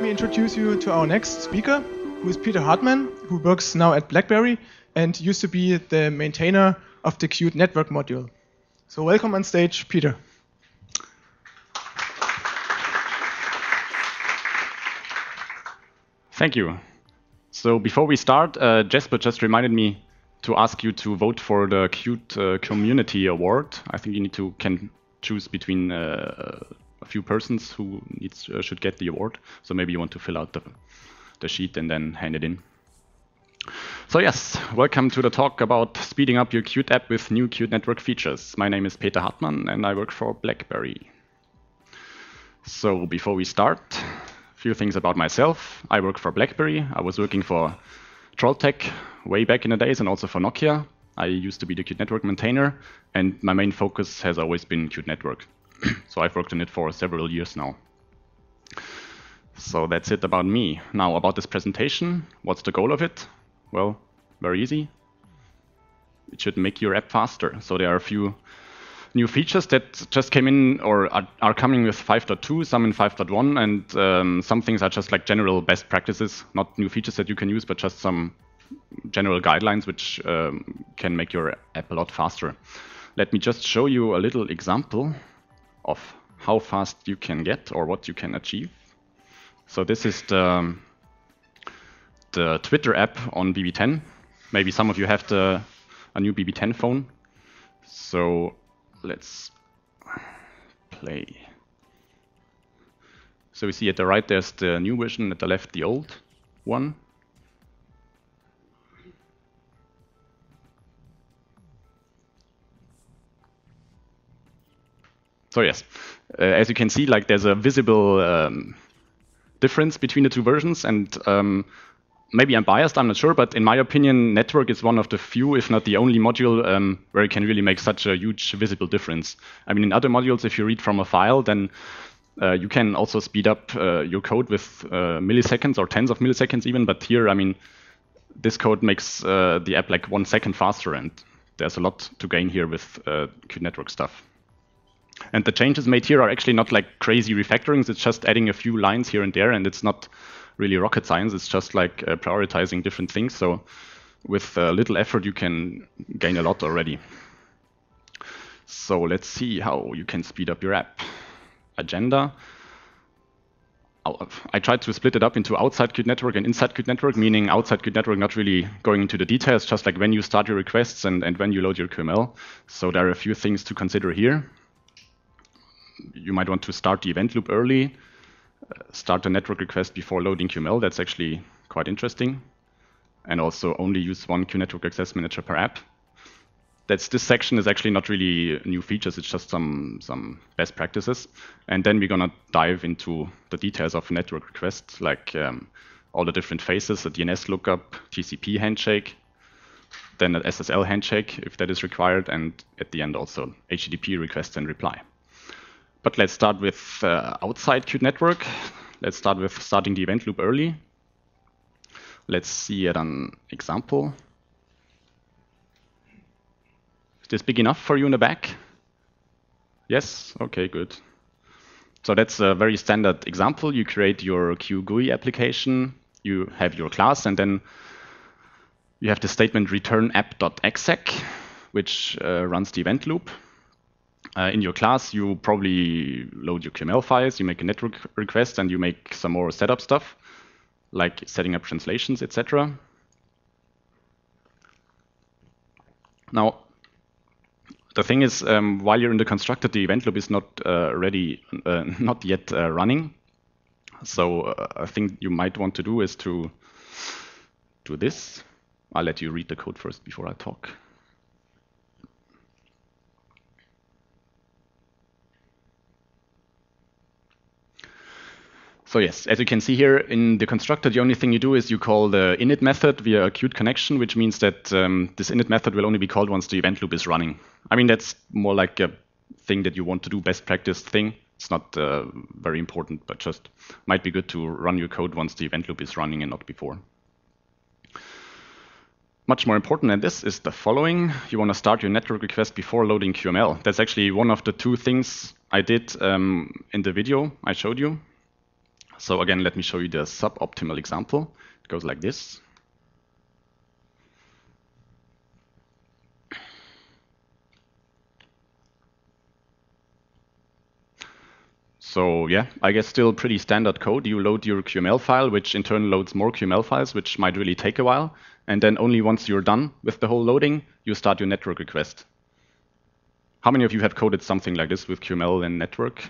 me introduce you to our next speaker, who is Peter Hartmann, who works now at BlackBerry and used to be the maintainer of the Qt network module. So welcome on stage, Peter. Thank you. So before we start, Jesper just reminded me to ask you to vote for the Qt Community Award. I think you can choose between a few persons who should get the award. So maybe you want to fill out the sheet and then hand it in. So yes, welcome to the talk about speeding up your Qt app with new Qt network features. My name is Peter Hartmann and I work for BlackBerry. So before we start, a few things about myself. I work for BlackBerry. I was working for Trolltech way back in the days and also for Nokia. I used to be the Qt network maintainer and my main focus has always been Qt network. So I've worked on it for several years now. So that's it about me. Now about this presentation, what's the goal of it? Well, very easy. It should make your app faster. So there are a few new features that just came in or are coming with 5.2, some in 5.1, and some things are just like general best practices, not new features that you can use, but just some general guidelines which can make your app a lot faster. Let me just show you a little example of how fast you can get or what you can achieve. So this is the Twitter app on BB10. Maybe some of you have a new BB10 phone. So let's play. So we see at the right there's the new version, at the left the old one. So yes, as you can see, like there's a visible difference between the two versions, and maybe I'm biased, I'm not sure, but in my opinion, network is one of the few, if not the only module where it can really make such a huge visible difference. I mean, in other modules, if you read from a file, then you can also speed up your code with milliseconds or tens of milliseconds even, but here, I mean, this code makes the app like 1 second faster, and there's a lot to gain here with Qt network stuff. And the changes made here are actually not like crazy refactorings, it's just adding a few lines here and there, and it's not really rocket science, it's just like prioritizing different things. So with little effort, you can gain a lot already. So let's see how you can speed up your app. Agenda. I tried to split it up into outside Qt network and inside Qt network, meaning outside Qt network not really going into the details, just like when you start your requests and when you load your QML. So there are a few things to consider here. You might want to start the event loop early, start the network request before loading QML. That's actually quite interesting. And also only use one Qt network access manager per app. This section is actually not really new features, it's just some best practices. And then we're gonna dive into the details of a network request, like all the different phases, a DNS lookup, TCP handshake, then an SSL handshake if that is required, and at the end also HTTP request and reply. But let's start with outside Qt network. Let's start with starting the event loop early. Let's see an example. Is this big enough for you in the back? Yes? Okay, good. So that's a very standard example. You create your QGUI application, you have your class, and then you have the statement return app.exec, which runs the event loop. In your class, you probably load your QML files, you make a network request, and you make some more setup stuff, like setting up translations, etc. Now, the thing is, while you're in the constructor, the event loop is not not yet running. So a thing you might want to do is to do this. I'll let you read the code first before I talk. So yes, as you can see here in the constructor, the only thing you do is you call the init method via a Qt connection, which means that this init method will only be called once the event loop is running. I mean, that's more like a thing that you want to do, best practice thing. It's not very important, but just might be good to run your code once the event loop is running and not before. Much more important than this is the following. You want to start your network request before loading QML. That's actually one of the two things I did in the video I showed you. So again, let me show you the suboptimal example. It goes like this. So yeah, I guess still pretty standard code. You load your QML file, which in turn loads more QML files, which might really take a while. And then only once you're done with the whole loading, you start your network request. How many of you have coded something like this with QML and network?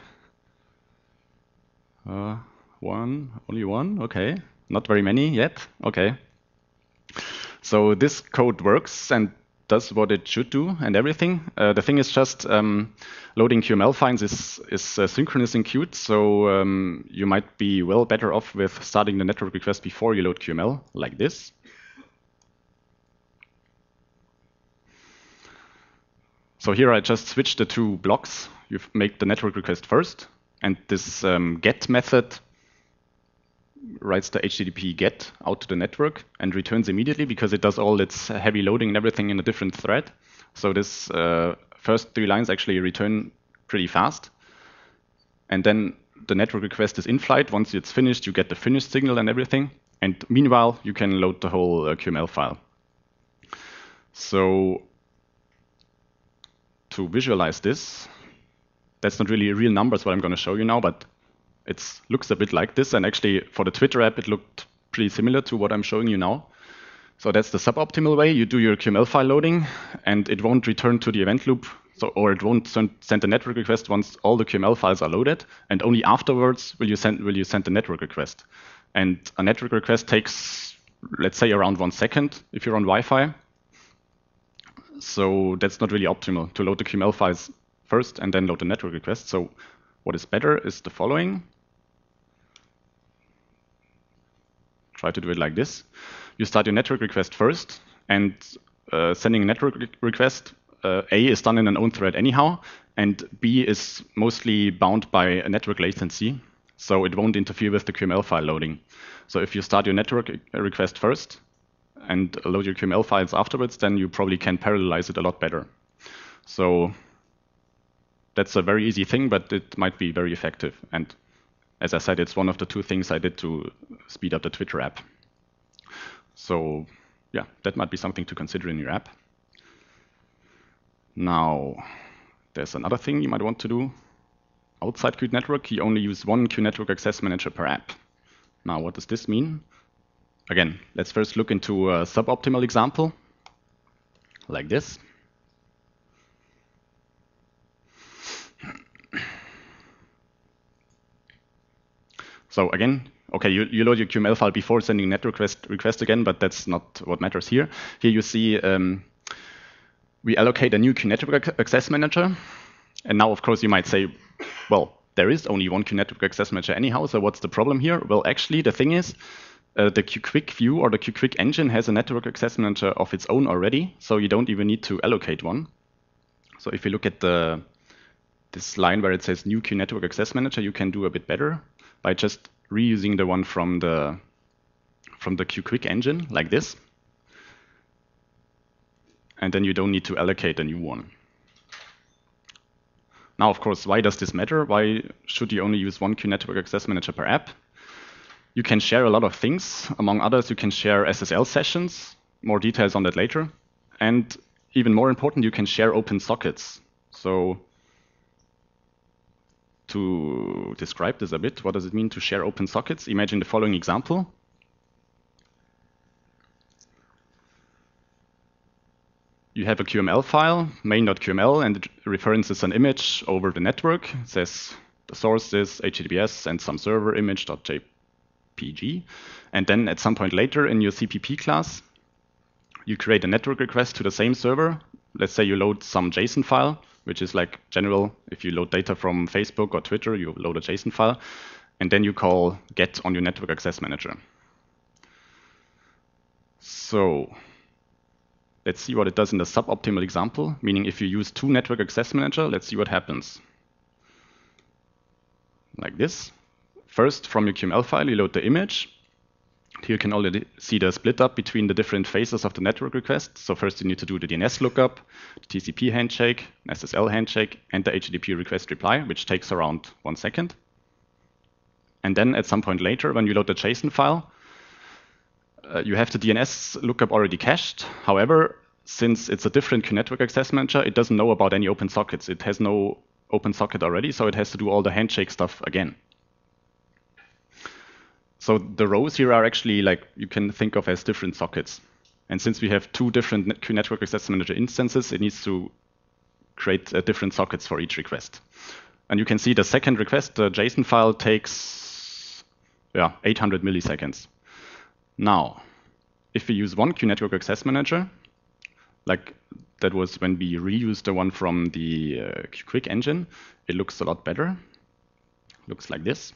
Only one, okay. Not very many yet, okay. So this code works and does what it should do and everything. The thing is just loading QML files is synchronous in Qt, so you might be well better off with starting the network request before you load QML, like this. So here I just switched the two blocks. You make the network request first, and this get method writes the HTTP GET out to the network and returns immediately because it does all its heavy loading and everything in a different thread. So this first 3 lines actually return pretty fast. And then the network request is in flight. Once it's finished, you get the finished signal and everything. And meanwhile, you can load the whole QML file. So to visualize this, that's not really real numbers what I'm going to show you now, but it looks a bit like this, and actually for the Twitter app, it looked pretty similar to what I'm showing you now. So that's the suboptimal way. You do your QML file loading, and it won't return to the event loop, or it won't send a network request once all the QML files are loaded, and only afterwards will you send the network request. And a network request takes, let's say, around 1 second if you're on Wi-Fi. So that's not really optimal to load the QML files first and then load the network request. So what is better is the following. Try to do it like this. You start your network request first, and sending a network request, A is done in an own thread anyhow, and B is mostly bound by a network latency, so it won't interfere with the QML file loading. So if you start your network request first and load your QML files afterwards, then you probably can parallelize it a lot better. So that's a very easy thing, but it might be very effective. And as I said, it's one of the 2 things I did to speed up the Twitter app. So yeah, that might be something to consider in your app. Now, there's another thing you might want to do. Outside Qt Network, you only use 1 Qt Network Access Manager per app. Now, what does this mean? Again, let's first look into a suboptimal example, like this. So again, okay, you load your QML file before sending network request again, but that's not what matters here. Here you see we allocate a new Qt Network Access Manager. And now, of course, you might say, well, there is only 1 Qt Network Access Manager anyhow, so what's the problem here? Well, actually, the thing is, the QQuick view or the QQuick engine has a network access manager of its own already, so you don't even need to allocate one. So if you look at this line where it says new Qt Network Access Manager, you can do a bit better by just reusing the one from the QQuick engine, like this. And then you don't need to allocate a new one. Now, of course, why does this matter? Why should you only use 1 Qt Network Access Manager per app? You can share a lot of things. Among others, you can share SSL sessions. More details on that later. And even more important, you can share open sockets. So to describe this a bit, what does it mean to share open sockets? Imagine the following example. You have a QML file, main.qml, and it references an image over the network. It says the source is HTTPS and some server image.jpg. And then at some point later in your CPP class, you create a network request to the same server. Let's say you load some JSON file, which is like general. If you load data from Facebook or Twitter, you load a JSON file. And then you call get on your network access manager. So let's see what it does in the suboptimal example, meaning if you use 2 network access manager, let's see what happens. Like this. First, from your QML file, you load the image. Here you can already see the split up between the different phases of the network request. So first you need to do the DNS lookup, the TCP handshake, SSL handshake, and the HTTP request reply, which takes around 1 second. And then at some point later, when you load the JSON file, you have the DNS lookup already cached. However, since it's a different QNetwork Access Manager, it doesn't know about any open sockets. It has no open socket already, so it has to do all the handshake stuff again. So the rows here are actually like you can think of as different sockets. And since we have two different QNetwork Access Manager instances, it needs to create different sockets for each request. And you can see the second request, the JSON file, takes 800 milliseconds. Now, if we use one QNetwork Access Manager, like that was when we reused the one from the Qwik engine, it looks a lot better. Looks like this.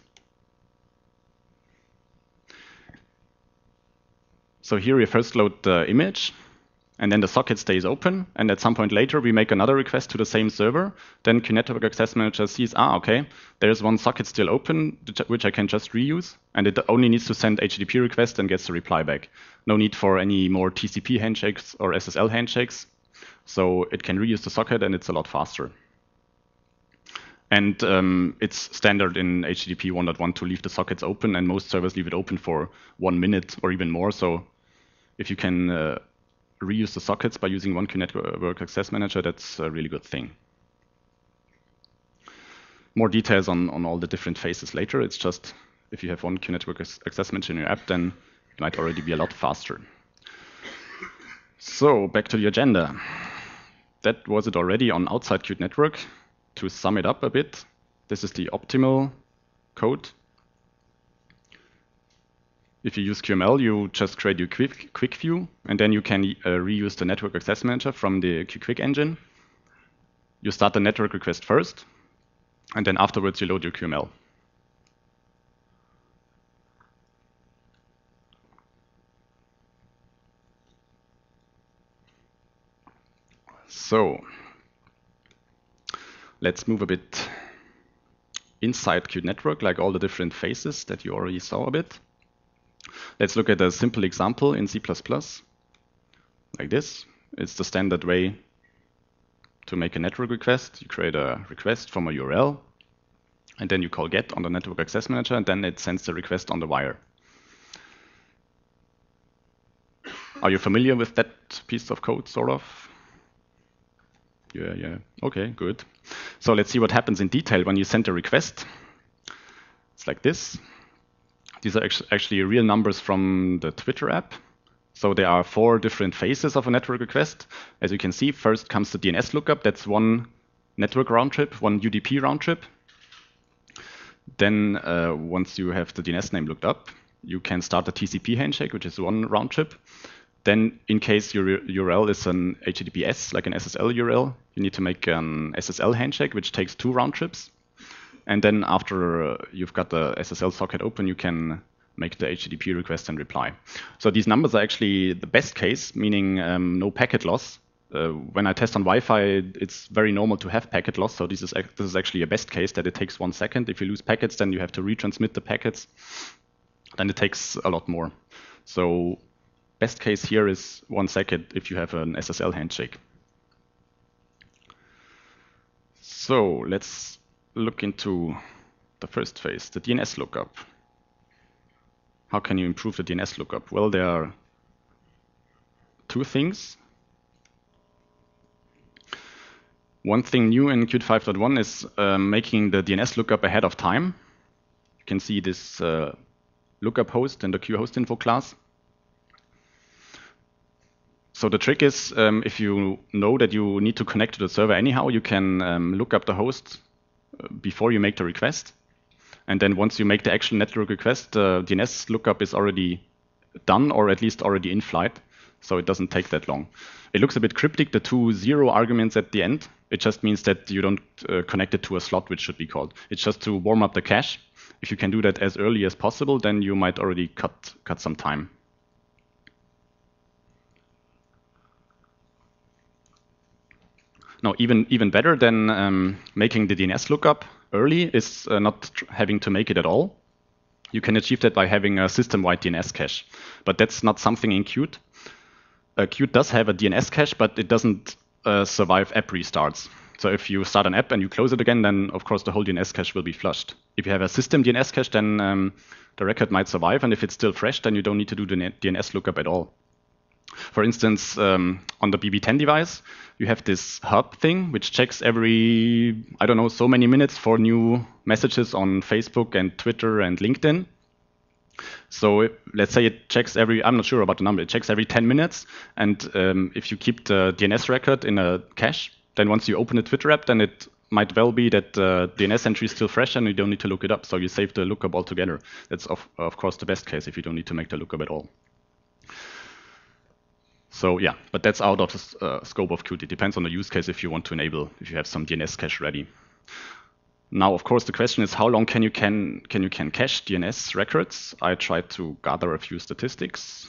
So here we first load the image, and then the socket stays open, and at some point later we make another request to the same server. Then QNetwork Access Manager sees, okay, there's one socket still open, which I can just reuse, and it only needs to send HTTP request and gets a reply back. No need for any more TCP handshakes or SSL handshakes, so it can reuse the socket and it's a lot faster. And it's standard in HTTP 1.1 to leave the sockets open, and most servers leave it open for 1 minute or even more. So if you can reuse the sockets by using one QNetwork Access Manager, that's a really good thing. More details on all the different phases later. It's just if you have one QNetwork Access Manager in your app, then it might already be a lot faster. So back to the agenda. That was it already on outside Qt Network. To sum it up a bit, this is the optimal code. If you use QML, you just create your quick view, and then you can reuse the Network Access Manager from the Qwik engine. You start the network request first, and then afterwards you load your QML. So let's move a bit inside Qt Network, like all the different phases that you already saw a bit. Let's look at a simple example in C++, like this. It's the standard way to make a network request. You create a request from a URL, and then you call get on the Network Access Manager, and then it sends the request on the wire. Are you familiar with that piece of code, sort of? Yeah. Okay, good. So let's see what happens in detail when you send a request. It's like this. These are actually real numbers from the Twitter app. So there are 4 different phases of a network request. As you can see, first comes the DNS lookup. That's one network round trip, one UDP round trip. Then once you have the DNS name looked up, you can start a TCP handshake, which is one round trip. Then in case your URL is an HTTPS, like an SSL URL, you need to make an SSL handshake, which takes 2 round trips. And then after you've got the SSL socket open, you can make the HTTP request and reply. So these numbers are actually the best case, meaning no packet loss. When I test on Wi-Fi, it's very normal to have packet loss. So this is actually a best case that it takes 1 second. If you lose packets, then you have to retransmit the packets. Then it takes a lot more. So best case here is 1 second if you have an SSL handshake. So let's look into the first phase, the DNS lookup. How can you improve the DNS lookup? Well, there are 2 things. One thing new in Qt 5.1 is making the DNS lookup ahead of time. You can see this lookup host in the QHostInfo class. So the trick is, if you know that you need to connect to the server anyhow, you can look up the host before you make the request. And then once you make the actual network request, the DNS lookup is already done, or at least already in flight. So it doesn't take that long. It looks a bit cryptic, the 2 0 arguments at the end. It just means that you don't connect it to a slot, which should be called. It's just to warm up the cache. If you can do that as early as possible, then you might already cut some time. Now, even better than making the DNS lookup early is not having to make it at all. You can achieve that by having a system-wide DNS cache. But that's not something in Qt. Qt does have a DNS cache, but it doesn't survive app restarts. So if you start an app and you close it again, then of course the whole DNS cache will be flushed. If you have a system DNS cache, then the record might survive, and if it's still fresh, then you don't need to do the DNS lookup at all. For instance, on the BB10 device, you have this hub thing, which checks every, I don't know, so many minutes for new messages on Facebook and Twitter and LinkedIn. So let's say it checks every, I'm not sure about the number, it checks every 10 minutes. And if you keep the DNS record in a cache, then once you open a Twitter app, then it might well be that the DNS entry is still fresh and you don't need to look it up. So you save the lookup altogether. That's of course the best case if you don't need to make the lookup at all. So yeah, but that's out of the scope of Qt. It depends on the use case if you want to enable, if you have some DNS cache ready. Now, of course, the question is how long can you cache DNS records? I tried to gather a few statistics.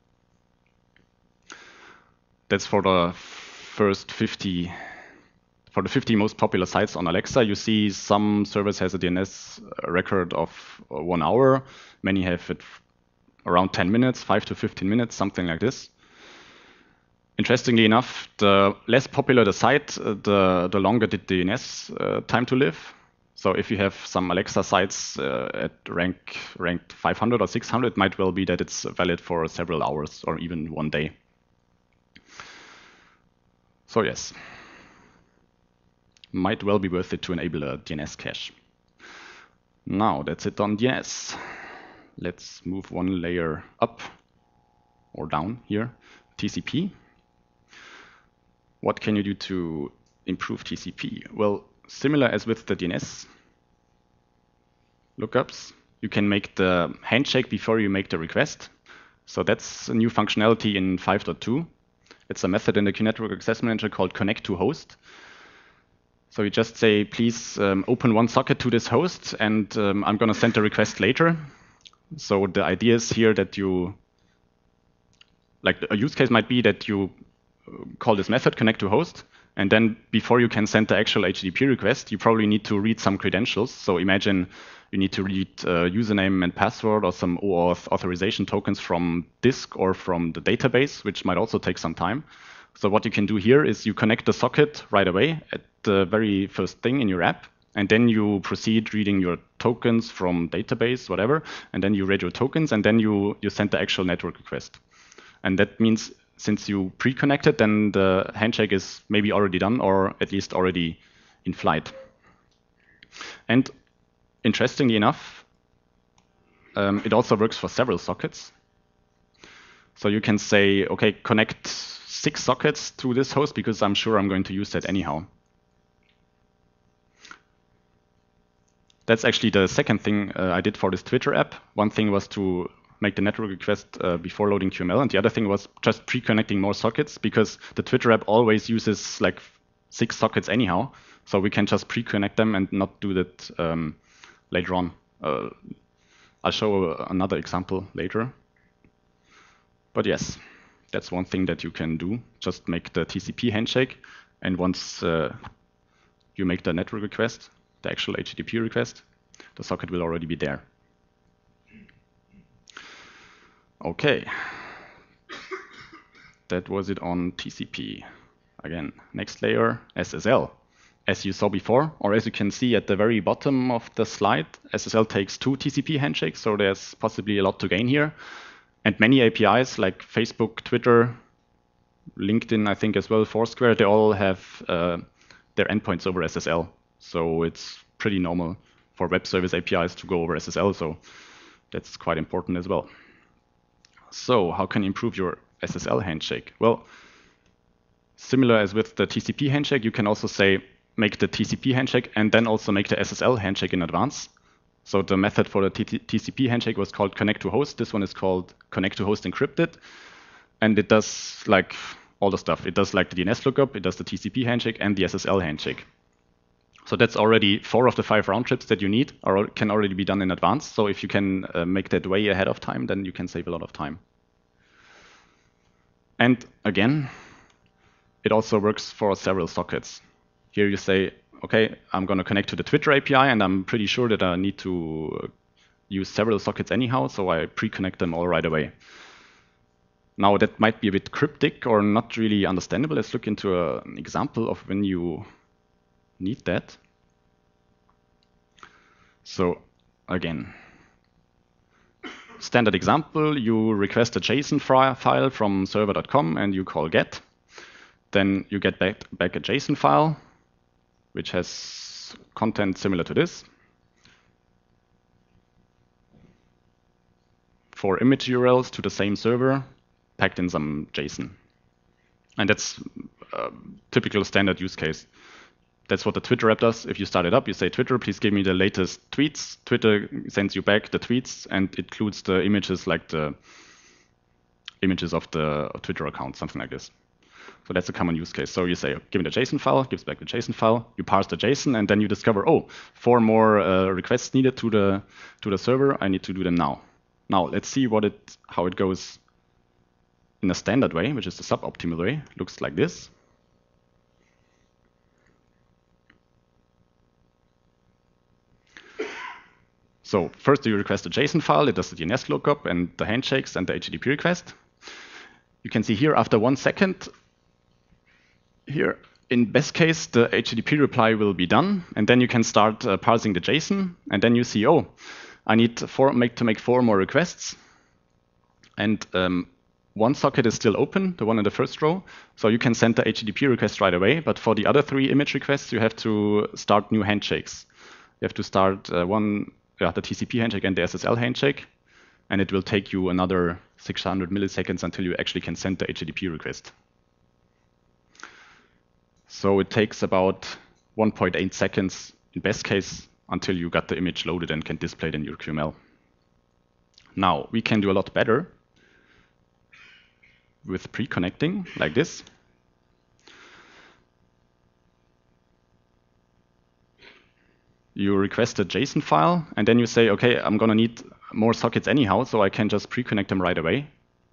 That's for the first 50. For the 50 most popular sites on Alexa, you see some servers has a DNS record of 1 hour. Many have it around 10 minutes, 5 to 15 minutes, something like this. Interestingly enough, the less popular the site, the longer the DNS time to live. So if you have some Alexa sites at ranked 500 or 600, it might well be that it's valid for several hours or even 1 day. So yes, might well be worth it to enable a DNS cache. Now that's it on DNS. Let's move one layer up or down here, TCP. What can you do to improve TCP? Well, similar as with the DNS lookups, you can make the handshake before you make the request. So that's a new functionality in 5.2. It's a method in the Qt Network Access Manager called connect to host. So you just say, please open one socket to this host, and I'm going to send the request later. So the idea is here that you, like a use case might be that you call this method connect to host, and then before you can send the actual HTTP request, you probably need to read some credentials. So imagine you need to read username and password or some OAuth authorization tokens from disk or from the database, which might also take some time. So what you can do here is you connect the socket right away at the very first thing in your app, and then you proceed reading your tokens from database, whatever, and then you read your tokens, and then you send the actual network request. And that means since you pre-connected, then the handshake is maybe already done or at least already in flight. And interestingly enough, it also works for several sockets. So you can say, okay, connect 6 sockets to this host because I'm sure I'm going to use that anyhow. That's actually the second thing I did for this Twitter app. One thing was to make the network request before loading QML, and the other thing was just pre-connecting more sockets because the Twitter app always uses like 6 sockets anyhow, so we can just pre-connect them and not do that later on. I'll show another example later. But yes, that's one thing that you can do. Just make the TCP handshake, and once you make the network request, the actual HTTP request, the socket will already be there. Okay, that was it on TCP. Again, next layer, SSL. As you saw before, or as you can see at the very bottom of the slide, SSL takes 2 TCP handshakes, so there's possibly a lot to gain here. And many APIs like Facebook, Twitter, LinkedIn, I think as well, Foursquare, they all have their endpoints over SSL. So it's pretty normal for web service APIs to go over SSL, so that's quite important as well. So how can you improve your SSL handshake? Well, similar as with the TCP handshake, you can also say make the TCP handshake and then also make the SSL handshake in advance. So the method for the TCP handshake was called connect to host. This one is called connect to host encrypted. And it does like all the stuff. It does like the DNS lookup, it does the TCP handshake and the SSL handshake. So that's already 4 of the 5 round trips that you need or can already be done in advance. So if you can make that way ahead of time, then you can save a lot of time. And again, it also works for several sockets. Here you say, okay, I'm going to connect to the Twitter API, and I'm pretty sure that I need to use several sockets anyhow, so I pre-connect them all right away. Now that might be a bit cryptic or not really understandable. Let's look into an example of when you need that. So again, standard example, you request a JSON file from server.com and you call get. Then you get back a JSON file, which has content similar to this. 4 image URLs to the same server, packed in some JSON. And that's a typical standard use case. That's what the Twitter app does. If you start it up, you say, Twitter, please give me the latest tweets. Twitter sends you back the tweets and includes the images, like the images of the Twitter account, something like this. So that's a common use case. So you say, give me the JSON file, gives back the JSON file, you parse the JSON, and then you discover, oh, 4 more requests needed to the server. I need to do them now. Now let's see how it goes in a standard way, which is the suboptimal way. Looks like this. So first you request a JSON file. It does the DNS lookup and the handshakes and the HTTP request. You can see here after 1 second, here in best case, the HTTP reply will be done. And then you can start parsing the JSON. And then you see, oh, I need to make 4 more requests. And 1 socket is still open, the one in the first row. So you can send the HTTP request right away. But for the other 3 image requests, you have to start new handshakes. You have to start the TCP handshake and the SSL handshake. And it will take you another 600 milliseconds until you actually can send the HTTP request. So it takes about 1.8 seconds in best case until you got the image loaded and can display it in your QML. Now, we can do a lot better with pre-connecting like this. You request a JSON file, and then you say, okay, I'm going to need more sockets anyhow, so I can just pre-connect them right away.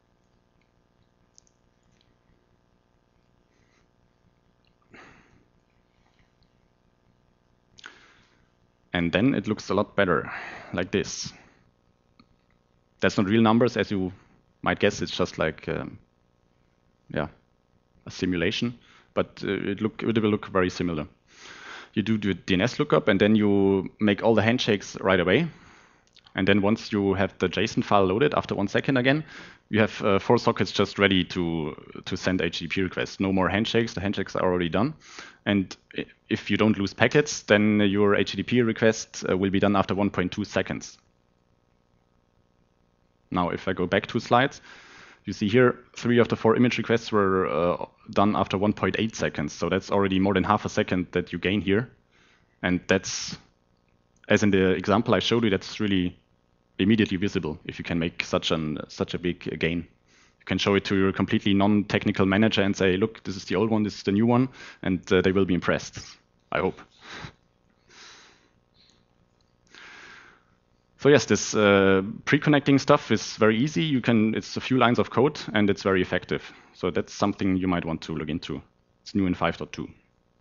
And then it looks a lot better, like this. That's not real numbers, as you might guess. It's just like a simulation, but it will look very similar. You do the DNS lookup, and then you make all the handshakes right away. And then once you have the JSON file loaded, after 1 second again, you have 4 sockets just ready to send HTTP requests. No more handshakes. The handshakes are already done. And if you don't lose packets, then your HTTP request will be done after 1.2 seconds. Now, if I go back 2 slides, you see here 3 of the 4 image requests were done after 1.8 seconds. So that's already more than half a second that you gain here. And that's, as in the example I showed you, that's really immediately visible if you can make such a big gain. You can show it to your completely non-technical manager and say, look, this is the old one, this is the new one, and they will be impressed, I hope. So yes, this pre-connecting stuff is very easy. It's a few lines of code, and it's very effective. So that's something you might want to look into. It's new in 5.2.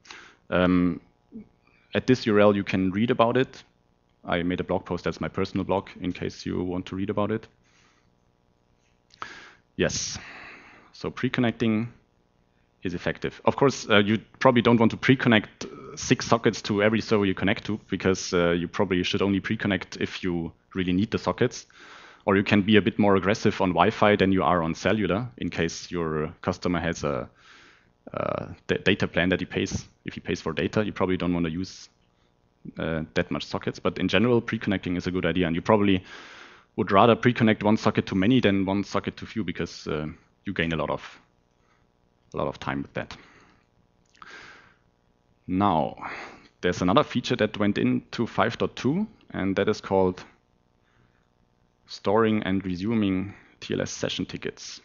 At this URL, you can read about it. I made a blog post. That's my personal blog, in case you want to read about it. Yes, so pre-connecting is effective. Of course, you probably don't want to pre-connect 6 sockets to every server you connect to, because you probably should only pre-connect if you really need the sockets. Or you can be a bit more aggressive on Wi-Fi than you are on cellular, in case your customer has a data plan that he pays. If he pays for data, you probably don't want to use that much sockets. But in general, pre-connecting is a good idea. And you probably would rather pre-connect 1 socket to many than 1 socket to few, because you gain a lot of time with that. Now, there's another feature that went into 5.2, and that is called storing and resuming TLS session tickets.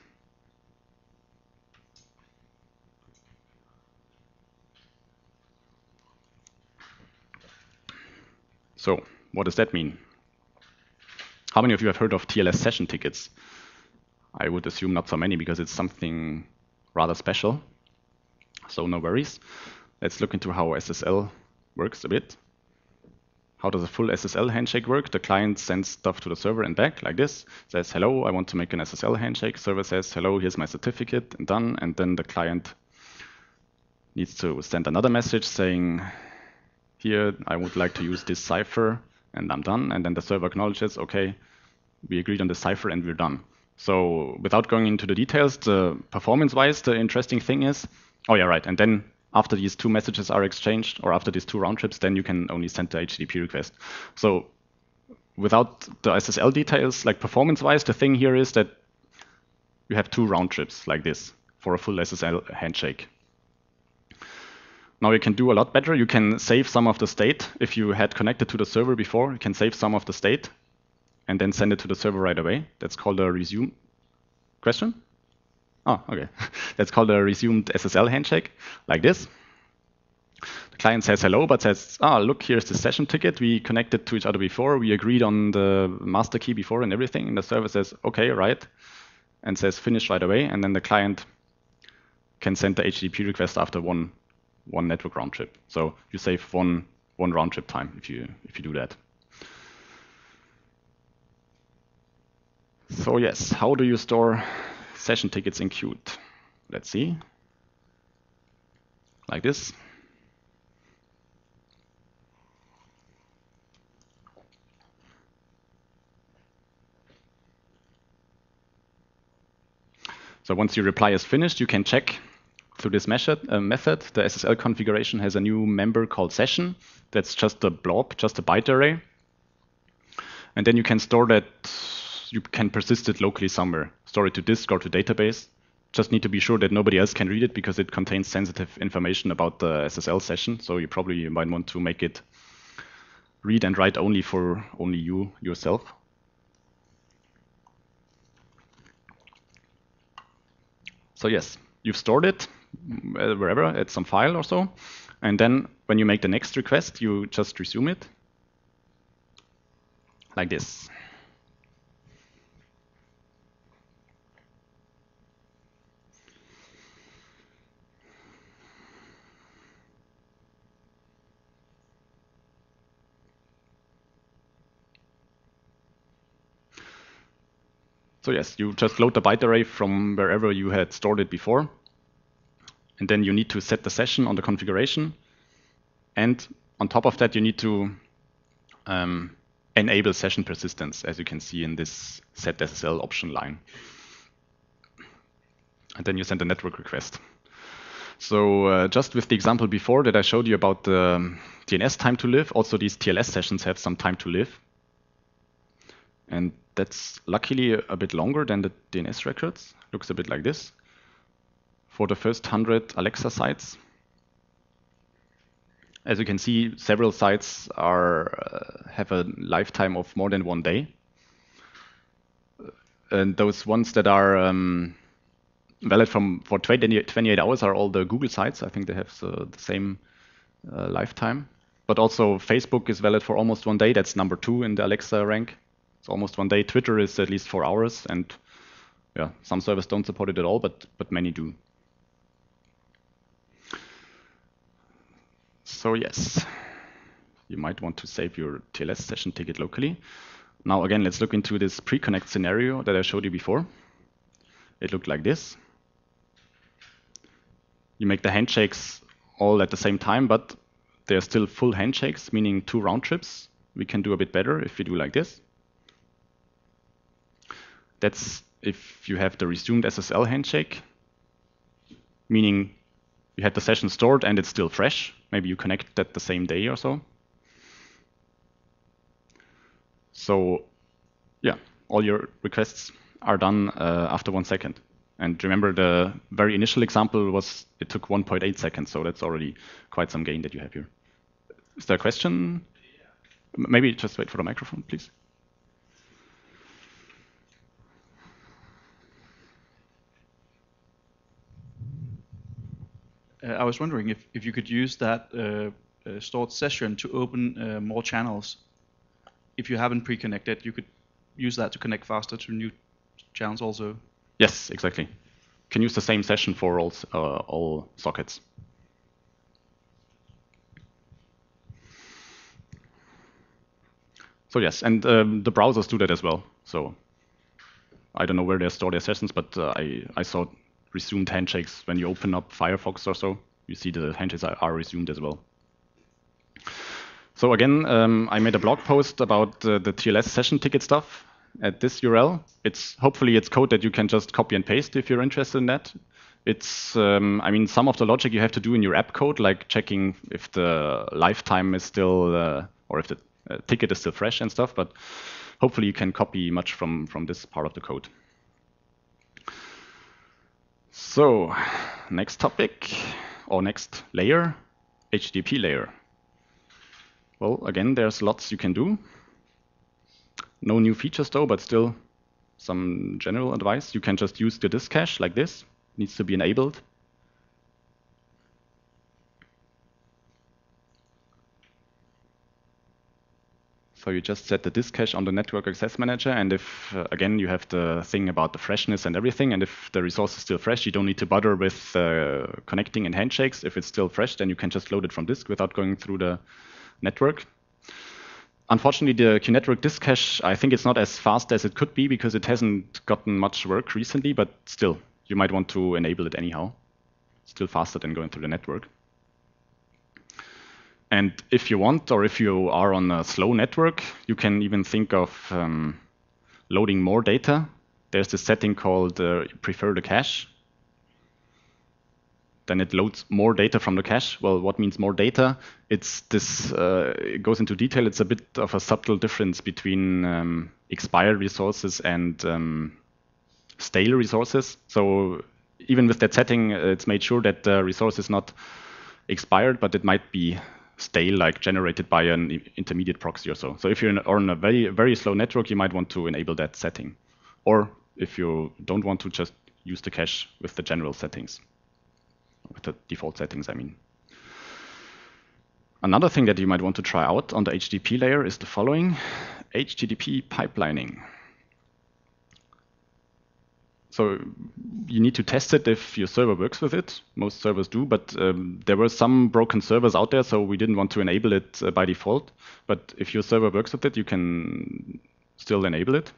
So, what does that mean? How many of you have heard of TLS session tickets? I would assume not so many, because it's something rather special. So no worries. Let's look into how SSL works a bit. How does a full SSL handshake work? The client sends stuff to the server and back like this. Says, hello, I want to make an SSL handshake. Server says, hello, here's my certificate, and done. And then the client needs to send another message saying, here I would like to use this cipher, and I'm done. And then the server acknowledges, okay, we agreed on the cipher and we're done. So without going into the details, performance-wise, the interesting thing is, oh yeah, right. And then after these two messages are exchanged, or after these two round trips, then you can only send the HTTP request. So without the SSL details, like performance-wise, the thing here is that you have two round trips like this for a full SSL handshake. Now you can do a lot better. You can save some of the state. If you had connected to the server before, you can save some of the state and then send it to the server right away. That's called a resume. Question? Oh, okay. That's called a resumed SSL handshake, like this. The client says hello, but says, look, here's the session ticket. We connected to each other before. We agreed on the master key before and everything. And the server says, okay, right, and says finish right away. And then the client can send the HTTP request after one network round trip. So you save one round trip time if you do that. So yes, how do you store session tickets in Qt? Let's see. Like this. So once your reply is finished, you can check through this method. The SSL configuration has a new member called session. That's just a blob, just a byte array. And then you can store that, you can persist it locally somewhere. Store it to disk or to database. Just need to be sure that nobody else can read it because it contains sensitive information about the SSL session. So you probably might want to make it read and write only for only you yourself. So yes, you've stored it wherever, at some file or so. And then when you make the next request, you just resume it like this. So yes, you just load the byte array from wherever you had stored it before. And then you need to set the session on the configuration. And on top of that, you need to enable session persistence, as you can see in this set SSL option line. And then you send a network request. So just with the example before that I showed you about the DNS time to live, also these TLS sessions have some time to live. And that's luckily a bit longer than the DNS records. Looks a bit like this. For the first 100 Alexa sites. As you can see, several sites have a lifetime of more than 1 day. And those ones that are valid for 28 hours are all the Google sites. I think they have the same lifetime. But also Facebook is valid for almost 1 day. That's number 2 in the Alexa rank. It's almost 1 day. Twitter is at least 4 hours. And yeah, some servers don't support it at all, but many do. So yes, you might want to save your TLS session ticket locally. Now again, let's look into this pre-connect scenario that I showed you before. It looked like this. You make the handshakes all at the same time, but they're still full handshakes, meaning 2 round trips. We can do a bit better if we do like this. That's if you have the resumed SSL handshake, meaning you had the session stored and it's still fresh. Maybe you connect that the same day or so. So yeah, all your requests are done after 1 second. And remember, the very initial example was it took 1.8 seconds, so that's already quite some gain that you have here. Is there a question? Maybe just wait for the microphone, please. I was wondering if you could use that stored session to open more channels. If you haven't pre-connected, you could use that to connect faster to new channels also. Yes, exactly. Can use the same session for all sockets. So yes, and the browsers do that as well. So I don't know where they store their sessions, but I saw resumed handshakes when you open up Firefox or so. You see the handshakes are resumed as well. So again, I made a blog post about the TLS session ticket stuff at this URL. Hopefully it's code that you can just copy and paste if you're interested in that. It's, I mean, some of the logic you have to do in your app code, like checking if the lifetime is still, or if the ticket is still fresh and stuff, but hopefully you can copy much from this part of the code. So, next topic, or next layer, HTTP layer. Well, again, there's lots you can do. No new features though, but still some general advice. You can just use the disk cache like this. Needs to be enabled. So you just set the disk cache on the network access manager, and if, again, you have the thing about the freshness and everything, and if the resource is still fresh, you don't need to bother with connecting and handshakes. If it's still fresh, then you can just load it from disk without going through the network. Unfortunately, the QNetwork disk cache, I think it's not as fast as it could be because it hasn't gotten much work recently, but still, you might want to enable it anyhow. Still faster than going through the network. And if you want, or if you are on a slow network, you can even think of loading more data. There's this setting called prefer the cache. Then it loads more data from the cache. Well, what means more data? It's this, it goes into detail. It's a bit of a subtle difference between expired resources and stale resources. So even with that setting, it's made sure that the resource is not expired, but it might be stale, like generated by an intermediate proxy or so. So if you're on a very, very slow network, you might want to enable that setting. Or if you don't want to, just use the cache with the general settings. With the default settings, I mean. Another thing that you might want to try out on the HTTP layer is the following: HTTP pipelining. So you need to test it if your server works with it. Most servers do, but there were some broken servers out there, so we didn't want to enable it by default. But if your server works with it, you can still enable it.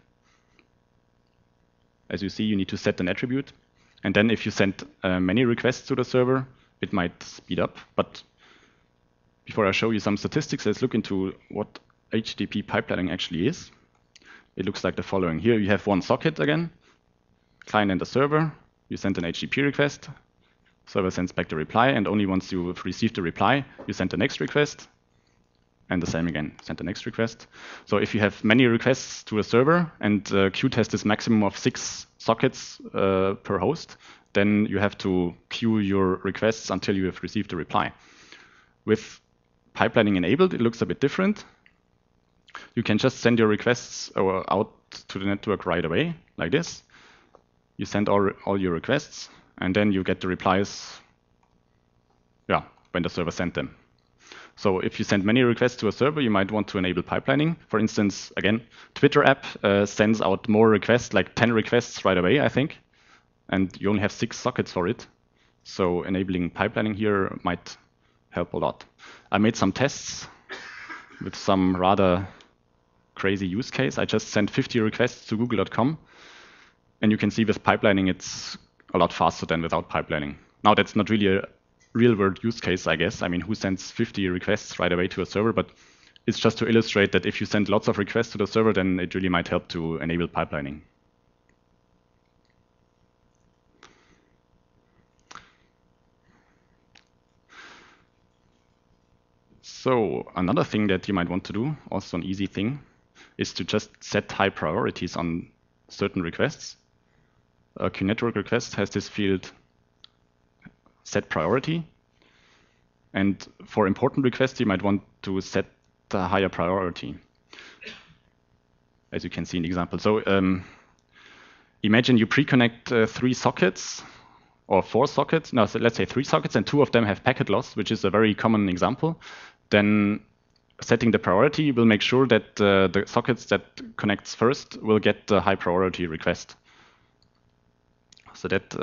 As you see, you need to set an attribute. And then if you send many requests to the server, it might speed up. But before I show you some statistics, let's look into what HTTP pipelining actually is. It looks like the following. Here you have one socket again, client and the server. You send an HTTP request. Server sends back the reply, and only once you've received the reply, you send the next request. And the same again, send the next request. So if you have many requests to a server, and Qt has this maximum of 6 sockets per host, then you have to queue your requests until you have received a reply. With pipelining enabled, it looks a bit different. You can just send your requests out to the network right away, like this. You send all your requests, and then you get the replies, when the server sent them. So if you send many requests to a server, you might want to enable pipelining. For instance, again, Twitter app sends out more requests, like 10 requests right away, I think. And you only have 6 sockets for it. So enabling pipelining here might help a lot. I made some tests with some rather crazy use case. I just sent 50 requests to google.com. And you can see with pipelining, it's a lot faster than without pipelining. Now, that's not really a real-world use case, I guess. I mean, who sends 50 requests right away to a server? But it's just to illustrate that if you send lots of requests to the server, then it really might help to enable pipelining. So another thing that you might want to do, also an easy thing, is to just set high priorities on certain requests. A QNetwork request has this field set priority. And for important requests, you might want to set a higher priority, as you can see in the example. So imagine you pre-connect 3 sockets or 4 sockets. No, so let's say 3 sockets, and 2 of them have packet loss, which is a very common example. Then setting the priority will make sure that the sockets that connects first will get the high priority request. So that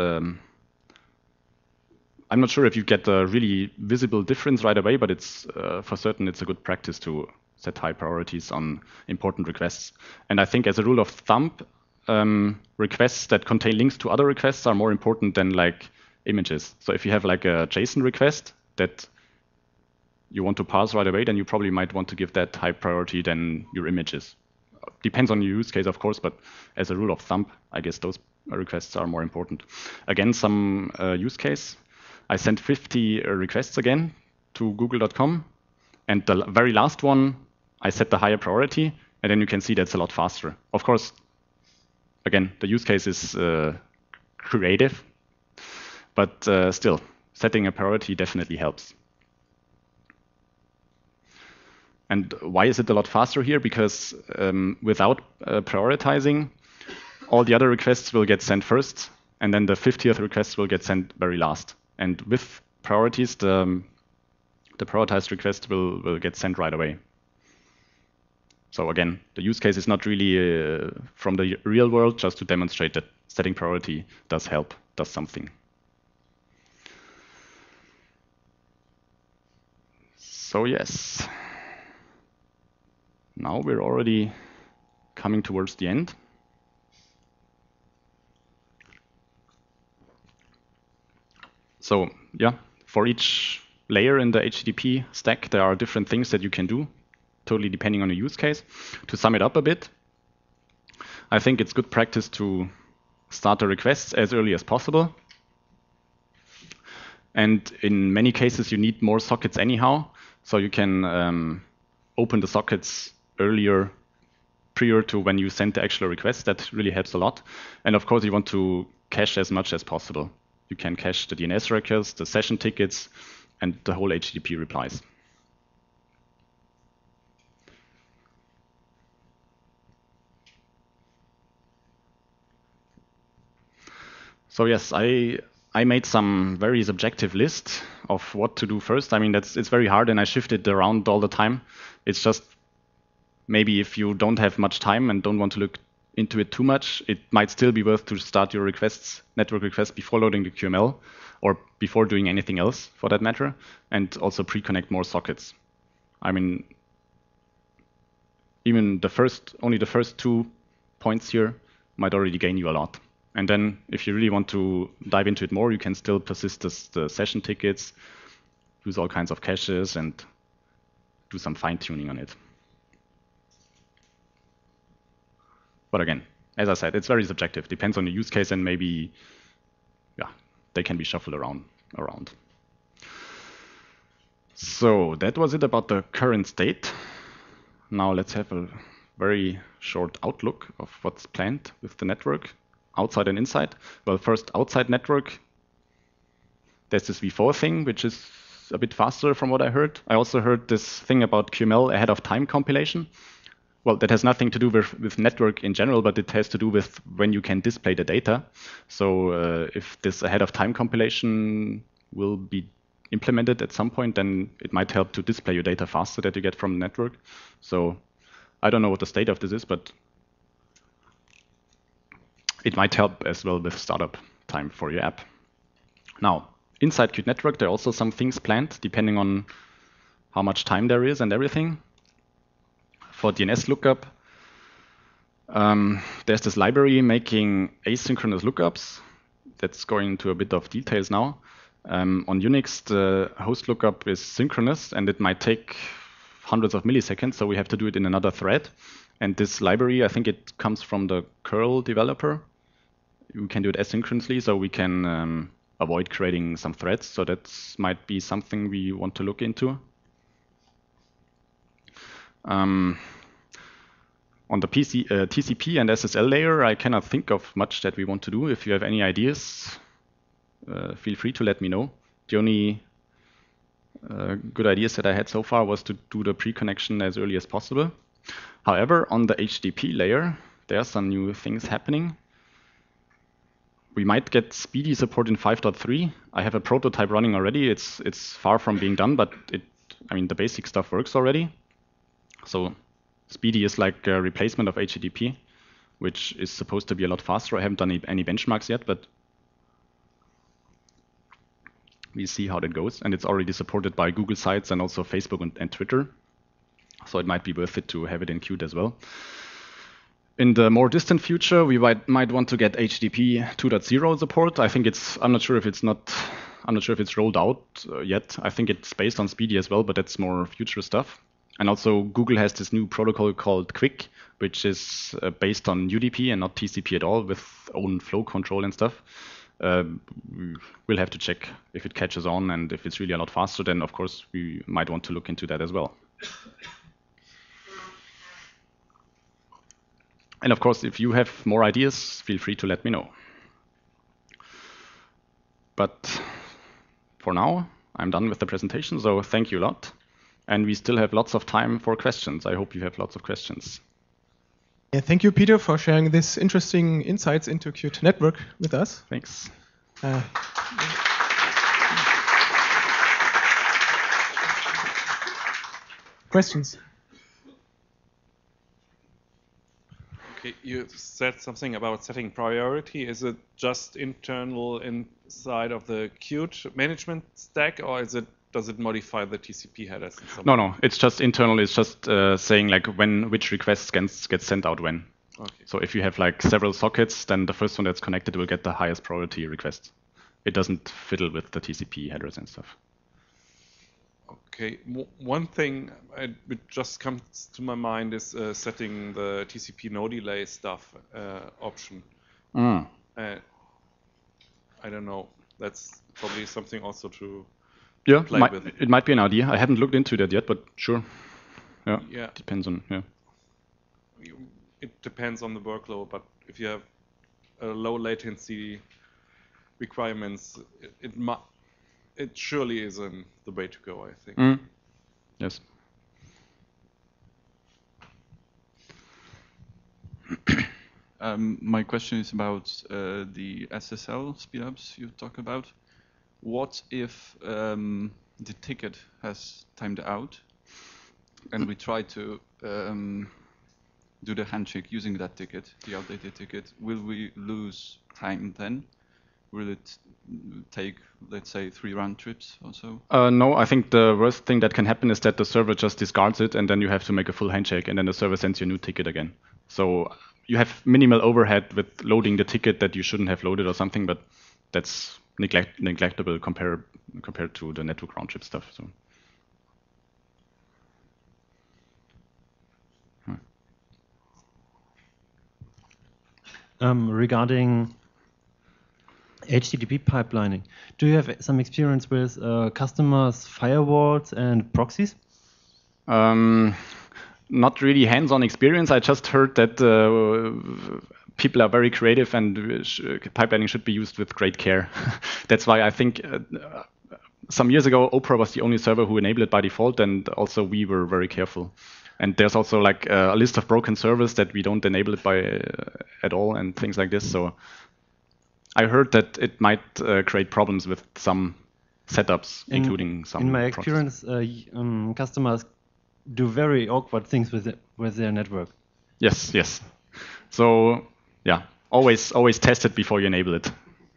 I'm not sure if you get a really visible difference right away, but it's for certain it's a good practice to set high priorities on important requests. And I think as a rule of thumb, requests that contain links to other requests are more important than like images. So if you have like a JSON request that you want to parse right away, then you probably might want to give that high priority than your images. Depends on your use case, of course, but as a rule of thumb, I guess those requests are more important. Again, some use case. I sent 50 requests again to google.com, and the very last one, I set the higher priority, and then you can see that's a lot faster. Of course, again, the use case is creative, but still, setting a priority definitely helps. And why is it a lot faster here? Because without prioritizing, all the other requests will get sent first, and then the 50th request will get sent very last. And with priorities, the prioritized request will get sent right away. So again, the use case is not really from the real world, just to demonstrate that setting priority does help, does something. So yes. Now we're already coming towards the end. So yeah, for each layer in the HTTP stack, there are different things that you can do, totally depending on the use case. To sum it up a bit, I think it's good practice to start the requests as early as possible. And in many cases, you need more sockets anyhow, so you can open the sockets earlier, prior to when you send the actual request. That really helps a lot. And of course, you want to cache as much as possible. You can cache the DNS records, the session tickets, and the whole HTTP replies. So yes, I made some very subjective list of what to do first. I mean, it's very hard, and I shift it around all the time. It's just maybe if you don't have much time and don't want to look into it too much, it might still be worth to start your requests, network requests, before loading the QML, or before doing anything else for that matter, and also pre-connect more sockets. I mean, even only the first 2 points here might already gain you a lot. And then if you really want to dive into it more, you can still persist the session tickets, use all kinds of caches, and do some fine-tuning on it. But again, as I said, it's very subjective. Depends on the use case, and maybe, yeah, they can be shuffled around. So that was it about the current state. Now let's have a very short outlook of what's planned with the network, outside and inside. Well, first, outside network, there's this v4 thing, which is a bit faster from what I heard. I also heard this thing about QML ahead of time compilation. Well, that has nothing to do with network in general, but it has to do with when you can display the data. So if this ahead of time compilation will be implemented at some point, then it might help to display your data faster that you get from the network. So I don't know what the state of this is, but it might help as well with startup time for your app. Now, inside Qt Network, there are also some things planned depending on how much time there is and everything. For DNS lookup, there's this library making asynchronous lookups. That's going into a bit of details now. On Unix, the host lookup is synchronous, and it might take hundreds of milliseconds, so we have to do it in another thread. And this library, I think it comes from the curl developer. We can do it asynchronously, so we can avoid creating some threads. So that might be something we want to look into. On the TCP and SSL layer, I cannot think of much that we want to do. If you have any ideas, feel free to let me know. The only good ideas that I had so far was to do the pre-connection as early as possible. However, on the HTTP layer, there are some new things happening. We might get speedy support in 5.3. I have a prototype running already. It's far from being done, but the basic stuff works already. So speedy is like a replacement of HTTP, which is supposed to be a lot faster. I haven't done any benchmarks yet, but we see how that goes. And it's already supported by Google Sites and also Facebook and Twitter. So it might be worth it to have it in Qt as well. In the more distant future, we might want to get HTTP 2.0 support. I'm not sure if it's not I'm not sure if it's rolled out yet. I think it's based on SPDY as well, but that's more future stuff. And also Google has this new protocol called QUIC, which is based on UDP and not TCP at all, with own flow control and stuff. We'll have to check if it catches on, and if it's really a lot faster, then of course we might want to look into that as well. And of course, if you have more ideas, feel free to let me know. But for now, I'm done with the presentation, so thank you a lot. And we still have lots of time for questions. I hope you have lots of questions. Yeah, thank you, Peter, for sharing this interesting insights into Qt Network with us. Thanks. Questions? Okay, you said something about setting priority. Is it just internal inside of the Qt management stack, or does it modify the TCP headers? No, it's just internal. It's just saying like which requests get sent out when. Okay. So if you have like several sockets, then the first one that's connected will get the highest priority request. It doesn't fiddle with the TCP headers and stuff. Okay, one thing it just comes to my mind is setting the TCP no delay stuff option. I don't know. That's probably something also to play with. It might be an idea. I haven't looked into that yet, but sure. Yeah. Depends on, It depends on the workload, but if you have low latency requirements, it surely isn't the way to go, I think. Yes. My question is about the SSL speedups you talk about. What if the ticket has timed out and we try to do the handshake using that ticket, the outdated ticket? Will we lose time then? Will it take, let's say, 3 round trips or so? No, I think the worst thing that can happen is that the server just discards it, and then you have to make a full handshake, and then the server sends you a new ticket again. So you have minimal overhead with loading the ticket that you shouldn't have loaded or something, but that's neglectable compared to the network round trip stuff. So. Regarding HTTP pipelining, do you have some experience with customers' firewalls and proxies? Not really hands-on experience. I just heard that people are very creative and pipelining should be used with great care. That's why I think some years ago, Opera was the only server who enabled it by default, and also we were very careful. And there's also like a list of broken servers that we don't enable it by at all and things like this. So I heard that it might create problems with some setups, including some. In my experience, customers do very awkward things with their network. Yes. So yeah, always test it before you enable it.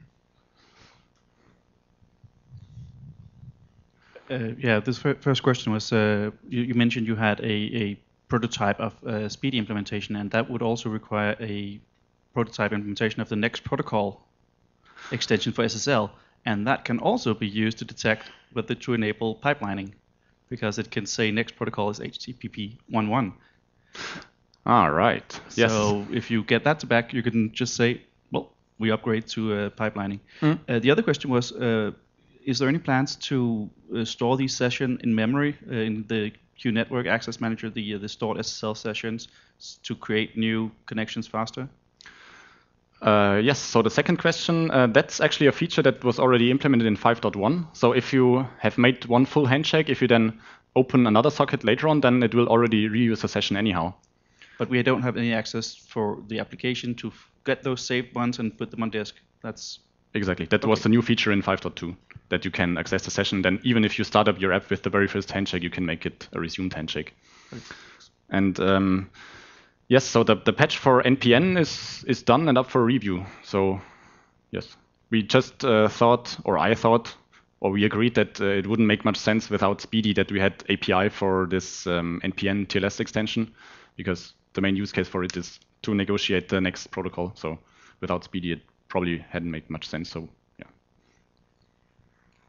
This first question was, you mentioned you had a prototype of SPDY implementation, and that would also require a prototype implementation of the next protocol extension for SSL, and that can also be used to detect whether to enable pipelining, because it can say next protocol is HTTP 1.1. All right. Yes. So if you get that back, you can just say, well, we upgrade to pipelining. The other question was, is there any plans to store these sessions in memory in the Qt Network Access Manager, the stored SSL sessions, to create new connections faster? Yes, so the second question, that's actually a feature that was already implemented in 5.1. So if you have made one full handshake, if you then open another socket later on, then it will already reuse the session anyhow. But we don't have any access for the application to get those saved ones and put them on disk. That's exactly. That was the new feature in 5.2, that you can access the session. Then even if you start up your app with the very first handshake, you can make it a resumed handshake. And yes, so the patch for NPN is done and up for review. So yes, we just thought, or I thought, or we agreed that it wouldn't make much sense without SPDY that we had API for this NPN TLS extension, because the main use case for it is to negotiate the next protocol. So without SPDY, it probably hadn't made much sense. So yeah.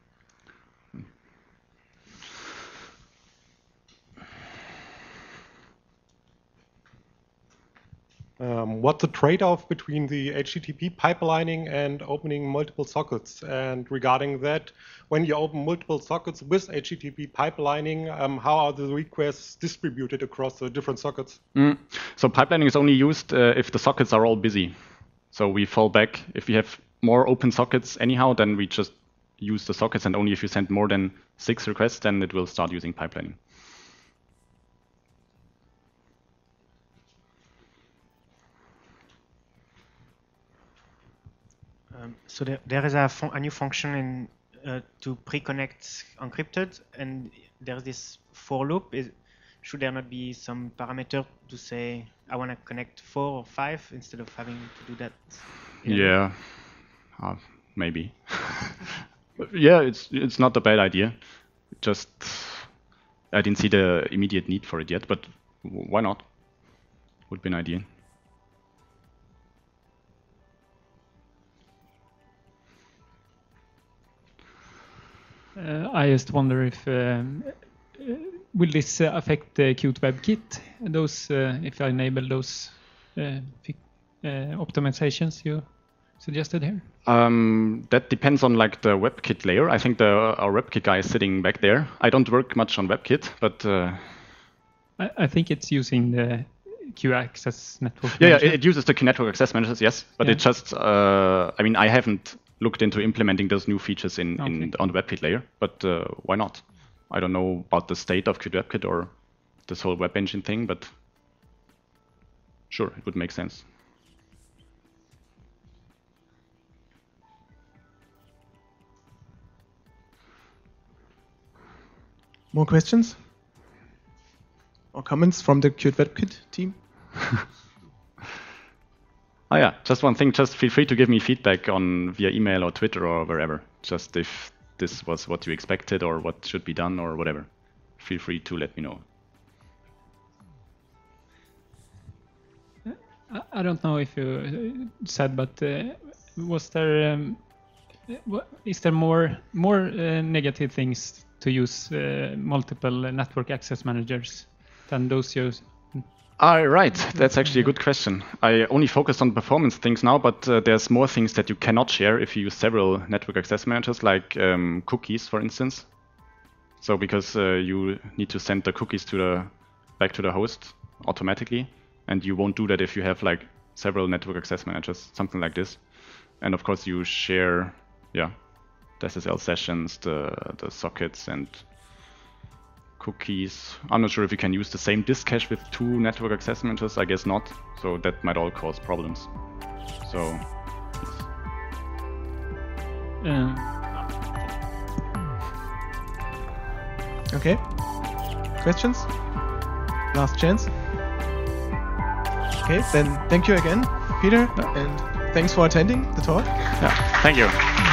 What's the trade-off between the HTTP pipelining and opening multiple sockets? And regarding that, when you open multiple sockets with HTTP pipelining, how are the requests distributed across the different sockets? So pipelining is only used if the sockets are all busy. So we fall back. If we have more open sockets anyhow, then we just use the sockets, and only if you send more than 6 requests, then it will start using pipelining. So there is a new function in to pre-connect encrypted, and there's this for loop. Should there not be some parameter to say I want to connect 4 or 5 instead of having to do that? Yeah, maybe. Yeah, it's not a bad idea. Just I didn't see the immediate need for it yet, but why not? Would be an idea. I just wonder if will this affect the Qt WebKit? Those if I enable those optimizations you suggested here. That depends on like the WebKit layer. I think our WebKit guy is sitting back there. I don't work much on WebKit, but I think it's using the QAccess network. Yeah, it uses the network access managers, yes, but Yeah. it just I mean I haven't looked into implementing those new features on the WebKit layer, but why not? I don't know about the state of Qt WebKit or this whole web engine thing, but sure, it would make sense. More questions? Or comments from the Qt WebKit team? Oh yeah, just one thing, just feel free to give me feedback via email or Twitter or wherever. Just if this was what you expected or what should be done or whatever. Feel free to let me know. I don't know if you said, but was there is there more negative things to use multiple network access managers than those used? Right, that's actually a good question. I only focused on performance things now, but there's more things that you cannot share if you use several network access managers, like cookies, for instance. So because you need to send the cookies back to the host automatically, and you won't do that if you have like several network access managers, something like this. And of course you share, the SSL sessions, the sockets and cookies. I'm not sure if you can use the same disk cache with 2 network access managers. I guess not. So that might all cause problems. So, yes. Okay. Questions? Last chance. Okay, then thank you again, Peter, and thanks for attending the talk. Yeah, thank you.